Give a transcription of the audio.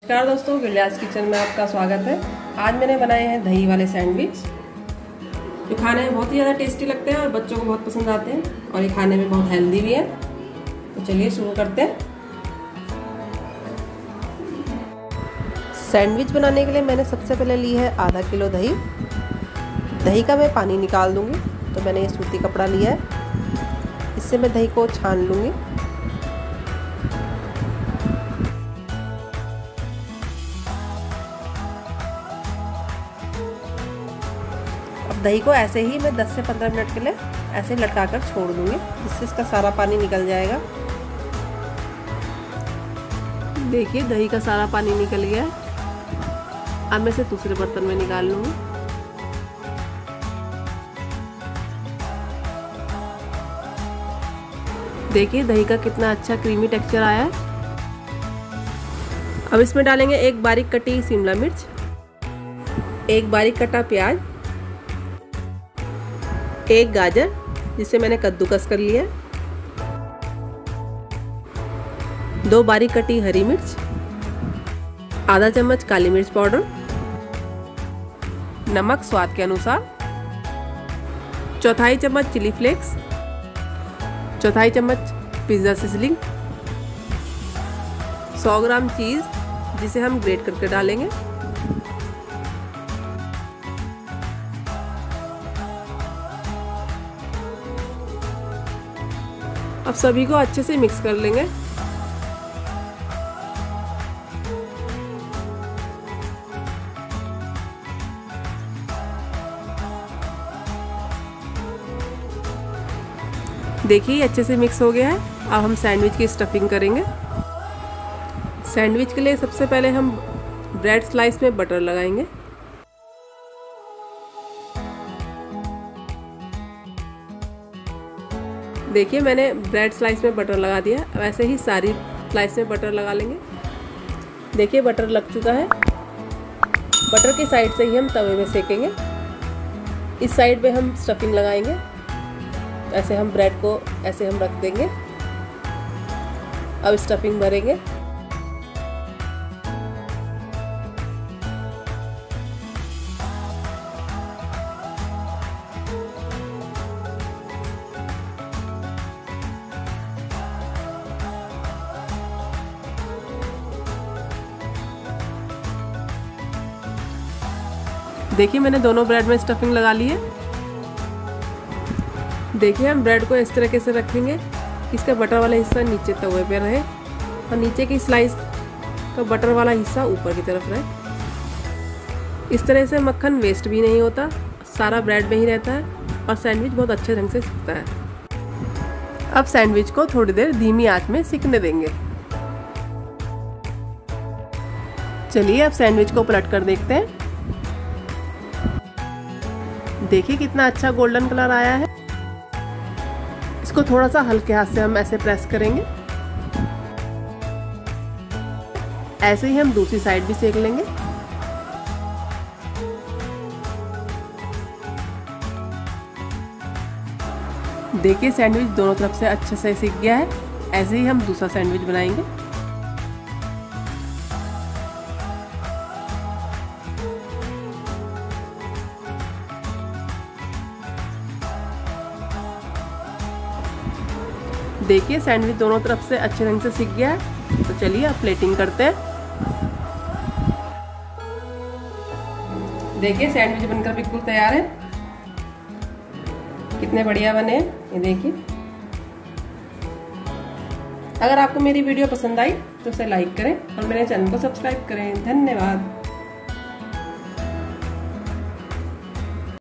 नमस्कार दोस्तों, गिलियास किचन में आपका स्वागत है। आज मैंने बनाए हैं दही वाले सैंडविच, जो खाने में बहुत ही ज़्यादा टेस्टी लगते हैं और बच्चों को बहुत पसंद आते हैं और ये खाने में बहुत हेल्दी भी है। तो चलिए शुरू करते हैं। सैंडविच बनाने के लिए मैंने सबसे पहले ली है आधा किलो दही। दही का मैं पानी निकाल दूंगी, तो मैंने ये सूती कपड़ा लिया है, इससे मैं दही को छान लूँगी। दही को ऐसे ही मैं 10 से 15 मिनट के लिए ऐसे लटका कर छोड़ दूंगी, जिससे इसका सारा पानी निकल जाएगा। देखिए दही का सारा पानी निकल गया है। अब मैं इसे दूसरे बर्तन में निकाल लूंगी। देखिए दही का कितना अच्छा क्रीमी टेक्सचर आया है। अब इसमें डालेंगे एक बारीक कटी शिमला मिर्च, एक बारीक कटा प्याज, एक गाजर जिसे मैंने कद्दूकस कर लिया है, 2 बारीक कटी हरी मिर्च, आधा चम्मच काली मिर्च पाउडर, नमक स्वाद के अनुसार, चौथाई चम्मच चिली फ्लेक्स, चौथाई चम्मच पिज्जा सीजनिंग, 100 ग्राम चीज जिसे हम ग्रेट करके डालेंगे, अब सभी को अच्छे से मिक्स कर लेंगे। देखिए अच्छे से मिक्स हो गया है। अब हम सैंडविच की स्टफिंग करेंगे। सैंडविच के लिए सबसे पहले हम ब्रेड स्लाइस में बटर लगाएंगे। देखिए मैंने ब्रेड स्लाइस में बटर लगा दिया। वैसे ही सारी स्लाइस में बटर लगा लेंगे। देखिए बटर लग चुका है। बटर की साइड से ही हम तवे में सेकेंगे। इस साइड पे हम स्टफिंग लगाएंगे। ऐसे हम ब्रेड को ऐसे हम रख देंगे। अब स्टफिंग भरेंगे। देखिए मैंने दोनों ब्रेड में स्टफिंग लगा ली है। देखिए हम ब्रेड को इस तरीके से रखेंगे, इसका बटर वाला हिस्सा नीचे तवे पे रहे और नीचे की स्लाइस का बटर वाला हिस्सा ऊपर की तरफ रहे। इस तरह से मक्खन वेस्ट भी नहीं होता, सारा ब्रेड में ही रहता है और सैंडविच बहुत अच्छे ढंग से सिकता है। अब सैंडविच को थोड़ी देर धीमी आंच में सिकने देंगे। चलिए अब सैंडविच को पलट कर देखते हैं। देखिए कितना अच्छा गोल्डन कलर आया है। इसको थोड़ा सा हल्के हाथ से हम ऐसे प्रेस करेंगे। ऐसे ही हम दूसरी साइड भी सेक लेंगे। देखिए सैंडविच दोनों तरफ से अच्छे से सिक गया है। ऐसे ही हम दूसरा सैंडविच बनाएंगे। देखिए सैंडविच दोनों तरफ से अच्छे ढंग से सिक गया है। तो चलिए अब प्लेटिंग करते हैं। देखिए सैंडविच बनकर बिल्कुल तैयार है। कितने बढ़िया बने हैं ये देखिए। अगर आपको मेरी वीडियो पसंद आई तो इसे लाइक करें और मेरे चैनल को सब्सक्राइब करें। धन्यवाद।